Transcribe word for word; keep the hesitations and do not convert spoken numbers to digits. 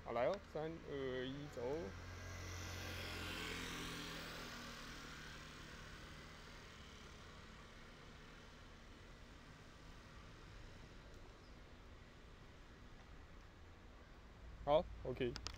好，来哦，三二一，走。好，OK。